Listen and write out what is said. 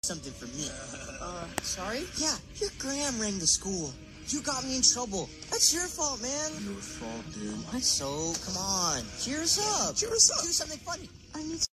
something for me. Sorry? Yeah, your Graham rang the school. You got me in trouble. That's your fault, man. Your fault, dude. What? So, come on. Cheer us up. Cheer us up. Do something funny. I need